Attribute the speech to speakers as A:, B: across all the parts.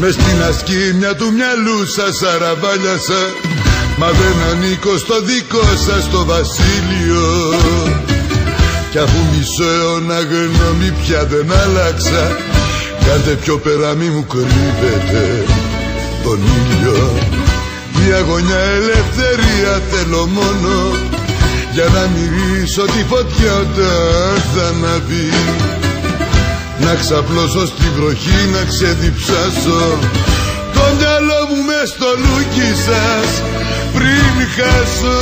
A: μες στην ασκήμια του μυαλού σας αραβάλιασα, μα δεν ανήκω στο δικό σας το βασίλειο. Κι αφού μισό αιώνα γνώμη πια δεν άλλαξα, κάντε πιο πέρα μη μου κρύβετε τον ήλιο. Μια γωνιά ελευθερία θέλω μόνο, για να μυρίσω τη φωτιά όταν θα αναβεί. Να ξαπλώσω στη βροχή, να ξεδιψάσω το μυαλό μου μες στο λούκι σας πριν χάσω.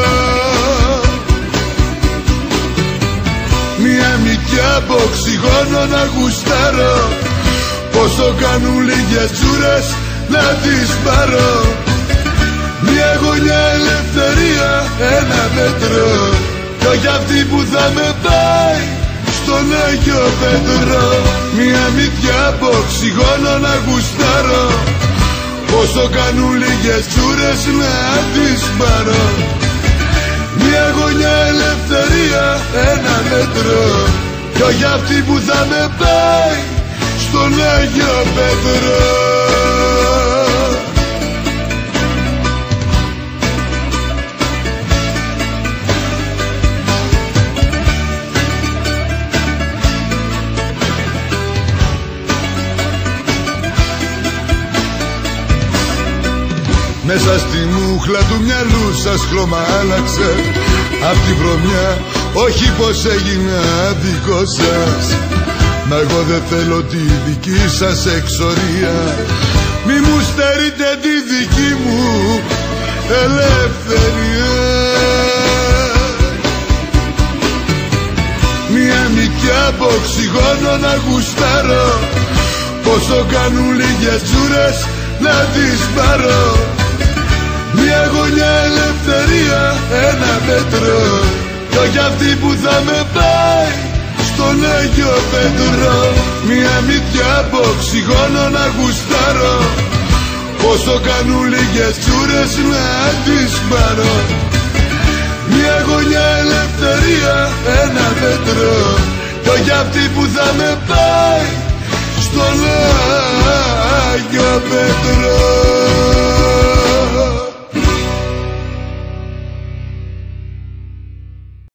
A: Μια μυτιά από οξυγόνο να γουστάρω, πόσο κάνουν λίγες τσούρες να τις πάρω. Μια γωνιά ελευθερία, ένα μέτρο, κι όχι αυτή που θα με πάει στον Άγιο Πέτρο. Μια μυτιά από οξυγόνο να γουστάρω, πόσο κάνουν λίγες τσούρες να τις πάρω. Μια γωνιά ελευθερία, ένα μέτρο, κι όχι αυτή που θα με πάει στον Άγιο Πέτρο. Μέσα στη μούχλα του μυαλού σας χρώμα άλλαξε, απ' τη βρωμιά όχι πως έγινα δικό σας. Μα εγώ δεν θέλω τη δική σας εξορία, μη μου στερείτε τη δική μου ελευθερία. Μια μυτιά από οξυγόνο να γουστάρω, πόσο κάνουν λίγες τσούρες να τις πάρω. Μια γωνιά ελευθερία, ένα μέτρο, κι όχι αυτή που θα με πάει στον Άγιο Πέτρο. Μια μυτιά από οξυγόνο να γουστάρω, πόσο κάνουν λίγες τσούρες να τις πάρω. Μια γωνιά ελευθερία, ένα μέτρο, κι όχι αυτή που θα με πάει στον Άγιο